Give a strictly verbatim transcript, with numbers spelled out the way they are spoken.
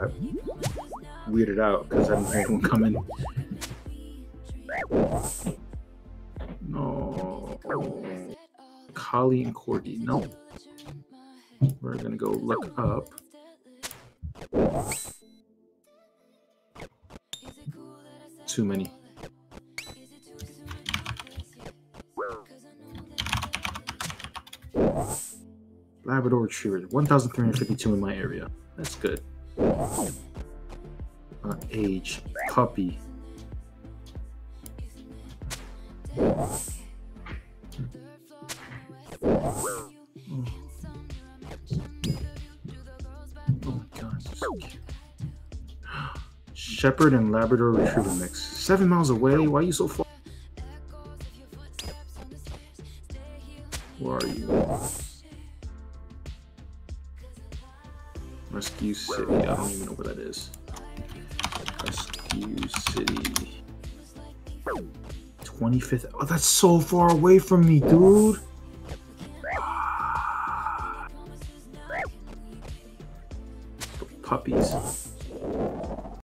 got weirded out because I didn't hear anyone coming. No. Collie and Corgi. No. We're gonna go look up. Too many. Labrador Retriever, one thousand three hundred fifty-two in my area. That's good. Uh, age, puppy. Oh. Oh my god, so cute. Shepherd and Labrador Retriever mix. Seven miles away? Why are you so far? Where are you? Rescue City. I don't even know where that is. Rescue City. twenty-fifth. Oh, that's so far away from me, dude. Puppies.